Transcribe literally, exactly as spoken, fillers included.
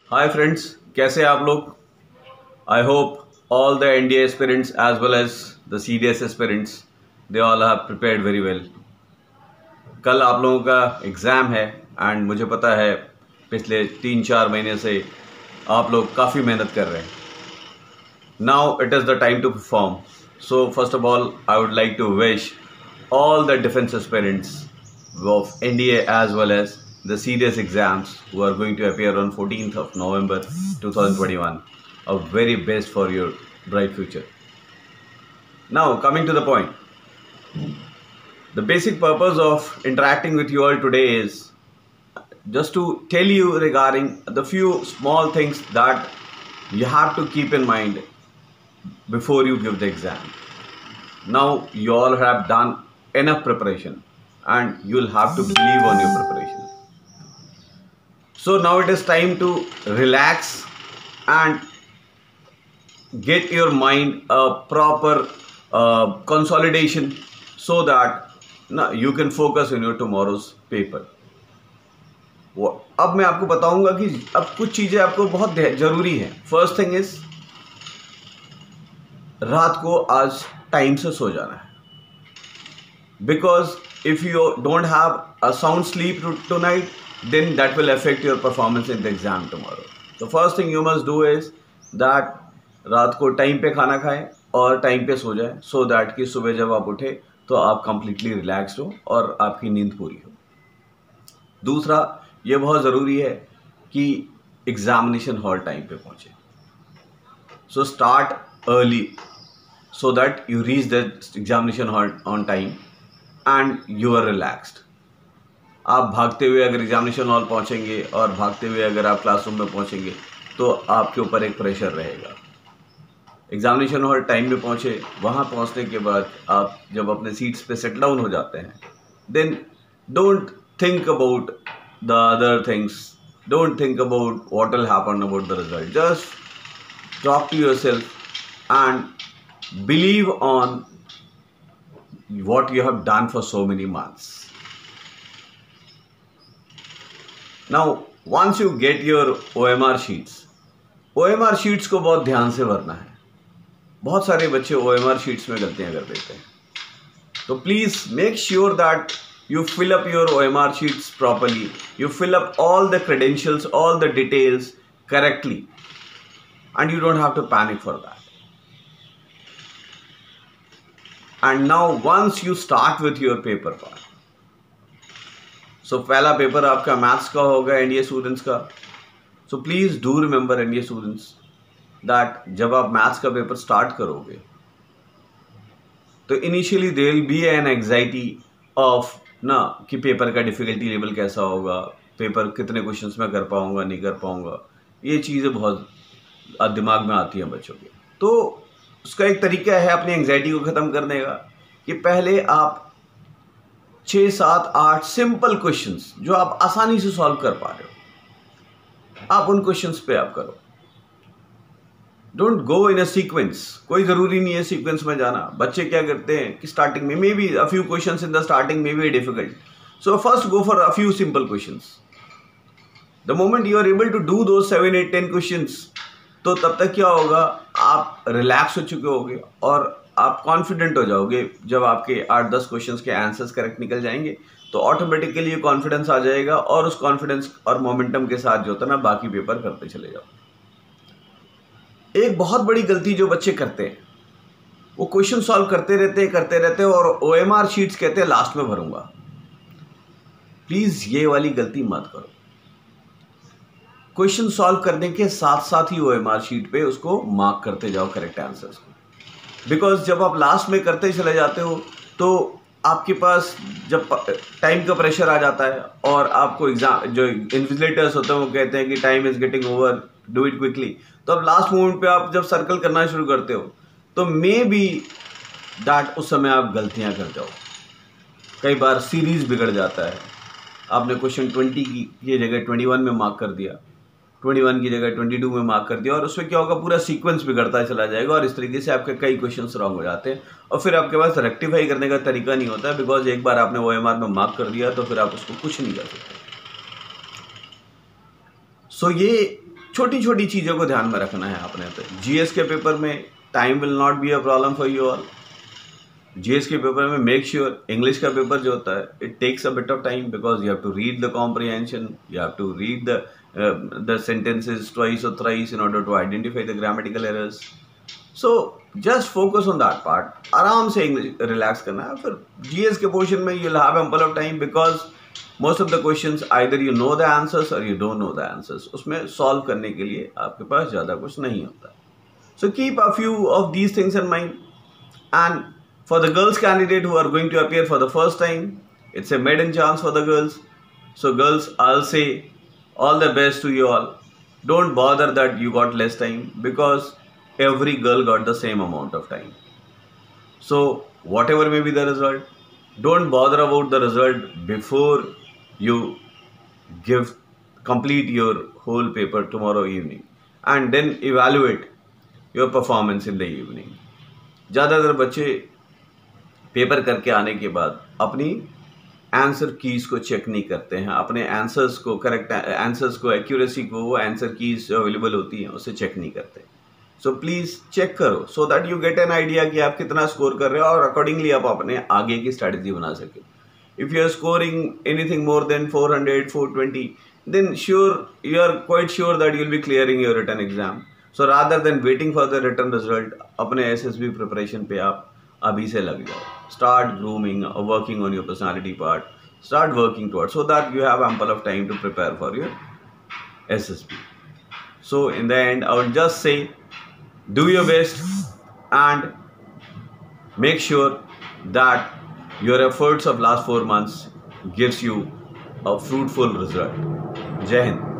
Hi friends, कैसे हैं आप लोग? I hope all the N D A aspirants as well as the C D S aspirants they all have prepared very well. कल आप लोगों का एग्ज़ाम है एंड मुझे पता है पिछले तीन चार महीने से आप लोग काफ़ी मेहनत कर रहे हैं. Now it is the time to perform. So first of all, I would like to wish all the defense aspirants of N D A as well as the C D S exams who are going to appear on fourteenth of November twenty twenty-one a very best for your bright future. Now coming to the point, the basic purpose of interacting with you all today is just to tell you regarding the few small things that you have to keep in mind before you give the exam. Now you all have done enough preparation and you'll have to believe on your preparation. So now it is time to relax and get your mind a proper uh, consolidation so that ना you can focus on your tomorrow's paper. अब मैं आपको बताऊंगा कि अब कुछ चीज़ें आपको बहुत ज़रूरी हैं. फर्स्ट थिंग इज रात को आज टाइम से सो जाना है. Because if you don't have a sound sleep tonight then that will affect your performance in the exam tomorrow. The first thing you must do is that रात को time पे खाना खाएं और टाइम पे सो जाएं so that कि सुबह जब आप उठे तो आप completely relaxed हो और आपकी नींद पूरी हो. दूसरा ये बहुत ज़रूरी है कि एग्जामिनेशन हॉल टाइम पे पहुँचे. So start early so that you reach the examination hall on time and you are relaxed. आप भागते हुए अगर एग्जामिनेशन हॉल पहुंचेंगे और भागते हुए अगर आप क्लासरूम में पहुंचेंगे तो आपके ऊपर एक प्रेशर रहेगा. एग्जामिनेशन हॉल टाइम में पहुंचे, वहां पहुंचने के बाद आप जब अपने सीट्स पे सेट डाउन हो जाते हैं then don't think about the other things, don't think about what will happen about the result. Just talk to yourself and believe on what you have done for so many months. Now, once you get your O M R sheets, O M R sheets को बहुत ध्यान से भरना है. बहुत सारे बच्चे O M R sheets में गलतियाँ कर देते हैं. तो please make sure that you fill up your O M R sheets properly. You fill up all the credentials, all the details correctly, and you don't have to panic for that. And now, once you start with your paper part. So so, पहला paper आपका maths का होगा NDA students का. So please do remember NDA students that जब आप मैथ्स का paper start करोगे तो initially there will be an anxiety of ना कि पेपर का डिफ़िकल्टी लेवल कैसा होगा, पेपर कितने क्वेश्चंस में कर पाऊंगा नहीं कर पाऊंगा. ये चीज़ें बहुत दिमाग में आती हैं बच्चों के. तो उसका एक तरीका है अपनी एंग्जाइटी को ख़त्म करने का कि पहले आप छः सात आठ सिंपल क्वेश्चंस जो आप आसानी से सॉल्व कर पा रहे हो आप उन क्वेश्चंस पे आप करो. Don't go in a sequence. कोई ज़रूरी नहीं है सीक्वेंस में जाना. बच्चे क्या करते हैं कि स्टार्टिंग में may be a few questions in the starting may be difficult, so first go for a few simple questions. The moment you are able to do two seven eight ten questions तो तब तक क्या होगा, आप relax हो चुके होगे और आप कॉन्फिडेंट हो जाओगे. जब आपके आठ दस क्वेश्चंस के आंसर्स करेक्ट निकल जाएंगे तो ऑटोमेटिकली ये कॉन्फिडेंस आ जाएगा और उस कॉन्फिडेंस और मोमेंटम के साथ जो होता है ना बाकी पेपर करते चले जाओ. एक बहुत बड़ी गलती जो बच्चे करते हैं वो क्वेश्चन सॉल्व करते रहते हैं करते रहते हैं और ओएमआर शीट्स कहते हैं लास्ट में भरूंगा. प्लीज़ ये वाली गलती मत करो. क्वेश्चन सॉल्व करने के साथ साथ ही ओएमआर शीट पे उसको मार्क करते जाओ करेक्ट आंसर्स को. बिकॉज जब आप लास्ट में करते चले जाते हो तो आपके पास जब टाइम का प्रेशर आ जाता है और आपको एग्जाम जो इन्विजिलेटर्स होते हैं वो कहते हैं कि time is getting over, do it quickly. तो अब लास्ट मोमेंट पे आप जब सर्कल करना शुरू करते हो तो मे बी दैट उस समय आप गलतियां कर जाओ. कई बार सीरीज बिगड़ जाता है. आपने क्वेश्चन ट्वेंटी की ये जगह ट्वेंटी वन में मार्क कर दिया, ट्वेंटी वन की जगह ट्वेंटी टू में मार्क कर दिया और उसमें क्या होगा, पूरा सीक्वेंस बिगड़ता चला जाएगा और इस तरीके से आपके कई क्वेश्चंस रॉन्ग हो जाते हैं और फिर आपके पास रेक्टिफाई करने का तरीका नहीं होता है. बिकॉज एक बार आपने ओएमआर में मार्क कर दिया तो फिर आप उसको कुछ नहीं कर सकते. सो so, ये छोटी छोटी चीज़ों को ध्यान में रखना है अपने पे। जीएस के पेपर में time will not be a problem for you all. GS के पेपर में मेक श्योर, इंग्लिश का पेपर जो होता है it takes a bit of time because you have to read the comprehension, you have to read the the sentences twice or thrice in order to identify the grammatical errors. So just focus on that part, आराम से English relax करना है। फिर GS के portion में you will have ample of time because most of the questions either you know the answers or you don't know the answers. उसमें solve करने के लिए आपके पास ज़्यादा कुछ नहीं होता। So keep a few of these things in mind. And for the girls candidate who are going to appear for the first time, it's a maiden chance for the girls. So girls, I'll say all the best to you all. Don't bother that you got less time because every girl got the same amount of time. So whatever may be the result, don't bother about the result before you give complete your whole paper tomorrow evening, and then evaluate your performance in the evening. ज़्यादातर बच्चे paper करके आने के बाद अपनी answer keys को check नहीं करते हैं, अपने आंसर्स को, करेक्ट आंसर्स को, एक्यूरेसी को, वो आंसर कीज़ जो अवेलेबल होती हैं उसे चेक नहीं करते। सो प्लीज़ चेक करो so that you get an idea कि आप कितना स्कोर कर रहे हो और अकॉर्डिंगली आप अपने आगे की स्ट्रैटेजी बना सके। If you are scoring anything more than four hundred, four twenty, then sure you are quite sure that you will be clearing your written exam. So rather than waiting for the written result, अपने SSB preparation पे आप अभी से लग जाओ। Start grooming or working on your personality part. Start working towards so that you have ample of time to prepare for your S S B. So in the end, I would just say, do your best and make sure that your efforts of last four months gives you a fruitful result. Jai Hind.